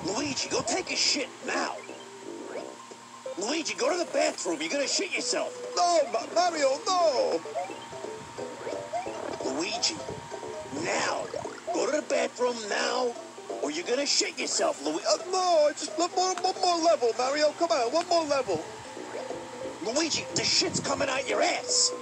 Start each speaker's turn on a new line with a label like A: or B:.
A: Luigi, go take a shit now. Luigi, go to the bathroom. You're gonna shit yourself.
B: No, Mario, no.
A: Luigi, now. Go to the bathroom now, or you're gonna shit yourself, Luigi.
B: No, just one more level, Mario. Come on, one more level.
A: Luigi, the shit's coming out your ass.